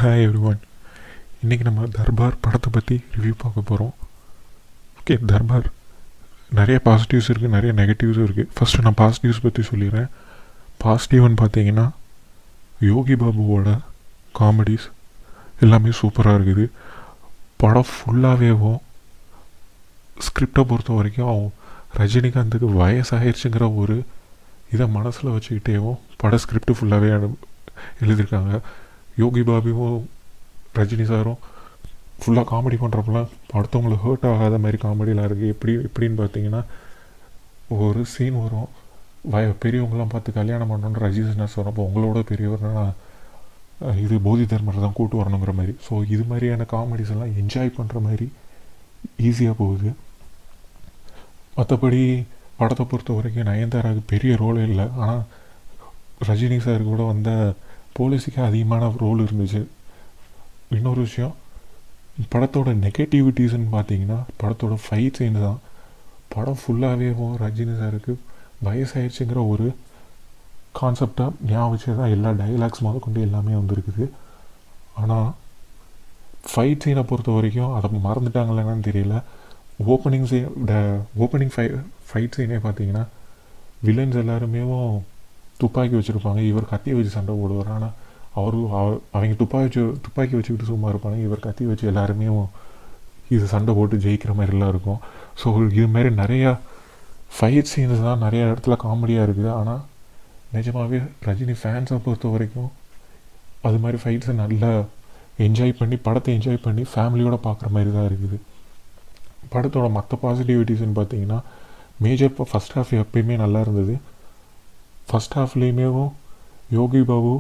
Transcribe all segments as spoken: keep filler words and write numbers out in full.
Hi every one. இன்றைக்கி நம்ம தர்பார் படத்தை பற்றி ரிவ்யூ பார்க்க போகிறோம். ஓகே, தர்பார் நிறைய பாசிட்டிவ்ஸ் இருக்குது, நிறைய நெகட்டிவ்ஸும் இருக்குது. ஃபஸ்ட்டு நான் பாசிட்டிவ்ஸ் பற்றி சொல்லிடுறேன். பாசிட்டிவ்னு பார்த்தீங்கன்னா யோகி பாபுவோட காமெடிஸ் எல்லாமே சூப்பராக இருக்குது. படம் ஃபுல்லாகவேவும் ஸ்கிரிப்டை பொறுத்த வரைக்கும் ரஜினிகாந்துக்கு வயசாகிடுச்சுங்கிற ஒரு இதை மனசில் வச்சுக்கிட்டேவும் பட ஸ்கிரிப்டு ஃபுல்லாகவே எழுதியிருக்காங்க. யோகி பாபுவும் ரஜினி சாரும் ஃபுல்லாக காமெடி பண்ணுறப்பெல்லாம் அடுத்தவங்களுக்கு ஹர்ட் ஆகாத மாதிரி காமெடியெலாம் இருக்குது. எப்படி எப்படின்னு பார்த்தீங்கன்னா, ஒரு சீன் வரும், வய பெரியவங்களாம் பார்த்து கல்யாணம் பண்ணணுன்னு ரஜினி சார் சொன்னப்போ உங்களோட பெரியவர்னா இது போதி தர்மரை தான் கூட்டு வரணுங்கிற மாதிரி. ஸோ இது மாதிரியான காமெடிஸ் எல்லாம் என்ஜாய் பண்ணுற மாதிரி ஈஸியாக போகுது. மற்றபடி படத்தை பொறுத்த வரைக்கும் நயன்தாராவுக்கு பெரிய ரோல் இல்லை, ஆனால் ரஜினி சார் கூட வந்த போலீஸுக்கு அதிகமான ரோல் இருந்துச்சு. இன்னொரு விஷயம், படத்தோட நெகட்டிவிட்டிஸ்ன்னு பார்த்தீங்கன்னா படத்தோட ஃபைட் சீன் தான். படம் ஃபுல்லாகவே ரஜினி சாருக்கு வயசாயிடுச்சுங்கிற ஒரு கான்செப்டாக ஞாபகம் வச்சு தான் எல்லா டைலாக்ஸ் முதல் கொண்டு எல்லாமே வந்துருக்குது. ஆனால் ஃபைட் சீனை பொறுத்த வரைக்கும் அதை மறந்துட்டாங்களேன்னு தெரியல. ஓப்பனிங் சீ ஓப்பனிங் ஃபை ஃபைட் சீனே பார்த்தீங்கன்னா வில்லன்ஸ் எல்லாருமே துப்பாக்கி வச்சுருப்பாங்க, இவர் கத்தி வச்சு சண்டை போடுவார். ஆனால் அவரு அவங்க துப்பாக்கி வச்சு துப்பாக்கி வச்சுக்கிட்டு சும்மா இருப்பாங்க, இவர் கத்தி வச்சு எல்லாருமே இது சண்டை போட்டு ஜெயிக்கிற மாதிரிலாம் இருக்கும். ஸோ இது மாதிரி நிறையா ஃபைட் சீன்ஸ் தான் நிறையா இடத்துல காமெடியாக இருக்குது. ஆனால் நிஜமாகவே ரஜினி ஃபேன்ஸை பொறுத்த வரைக்கும் அது மாதிரி ஃபைட்ஸை நல்லா என்ஜாய் பண்ணி படத்தை என்ஜாய் பண்ணி ஃபேமிலியோடு பார்க்குற மாதிரி தான் இருக்குது. படத்தோட மற்ற பாசிட்டிவிட்டிஸ்ன்னு பார்த்தீங்கன்னா மேஜர் இப்போ ஃபஸ்ட் ஹாஃப் எப்பயுமே நல்லா இருந்தது. ஃபஸ்ட் ஹாஃப்லேயுமே யோகி பாபு,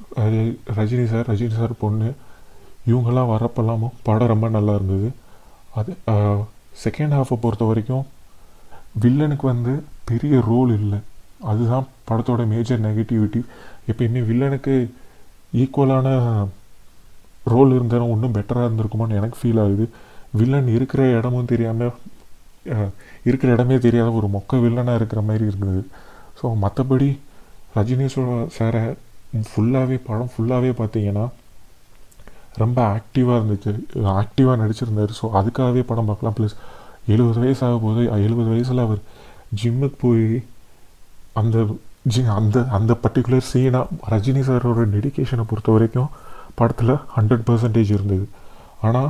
ரஜினி சார், ரஜினி சார் பொண்ணு இவங்கெல்லாம் வரப்பெல்லாமும் படம் ரொம்ப நல்லா இருந்தது. அது செகண்ட் ஹாஃபை பொறுத்த வரைக்கும் வில்லனுக்கு வந்து பெரிய ரோல் இல்லை, அதுதான் படத்தோட மேஜர் நெகட்டிவிட்டி. எப்பயுமே வில்லனுக்கு ஈக்குவலான ரோல் இருந்தாலும் இன்னும் பெட்டராக இருந்திருக்குமான்னு எனக்கு ஃபீல் ஆகுது. வில்லன் இருக்கிற இடமும் தெரியாமல் இருக்கிற இடமே தெரியாத ஒரு மொக்க வில்லனாக இருக்கிற மாதிரி இருந்தது. ஸோ மற்றபடி ரஜினி சாரை ஃபுல்லாகவே படம் ஃபுல்லாகவே பார்த்தீங்கன்னா ரொம்ப ஆக்டிவாக இருந்துச்சு, ஆக்டிவாக நடிச்சிருந்தார். ஸோ அதுக்காகவே படம் பார்க்கலாம். ப்ளஸ் எழுபது வயசு ஆக போது எழுபது வயசில் அவர் ஜிம்முக்கு போய் அந்த ஜி அந்த அந்த பர்டிகுலர் சீனாக ரஜினி சாரோட டெடிக்கேஷனை பொறுத்த வரைக்கும் படத்தில் ஹண்ட்ரட் பர்சன்டேஜ் இருந்தது. ஆனால்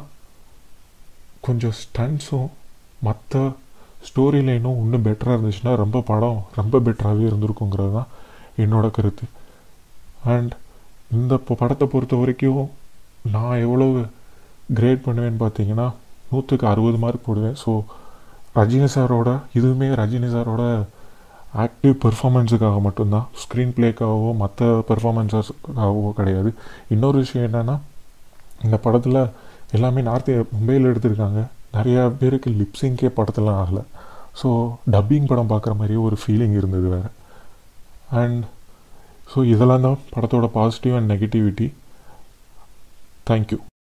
கொஞ்சம் ஸ்டன்ஸும் மற்ற ஸ்டோரி லைனும் இன்னும் பெட்டராக இருந்துச்சுன்னா ரொம்ப படம் ரொம்ப பெட்டராகவே இருந்திருக்குங்கிறது தான் என்னோடய கருத்து. அண்ட் இந்த படத்தை பொறுத்த வரைக்கும் நான் எவ்வளோ கிரேட் பண்ணுவேன்னு பார்த்தீங்கன்னா நூற்றுக்கு அறுபது மார்க் போடுவேன். ஸோ ரஜினி சாரோட இதுவுமே ரஜினி சாரோட ஆக்டிவ் பெர்ஃபார்மன்ஸுக்காக மட்டும்தான், ஸ்க்ரீன் பிளேக்காகவோ மற்ற பெர்ஃபார்மன்ஸாகவோ கிடையாது. இன்னொரு விஷயம் என்னென்னா, இந்த படத்தில் எல்லாமே நார்த் மும்பையில் எடுத்திருக்காங்க. நிறையா பேருக்கு லிப்ஸிங்கே படத்தில் ஆகலை. ஸோ டப்பிங் படம் பார்க்குற மாதிரியே ஒரு ஃபீலிங் இருந்தது வேறு. அண்ட் ஸோ இதெல்லாம் தான் படத்தோட பாசிட்டிவ் அண்ட் நெகட்டிவிட்டி. தேங்க்யூ.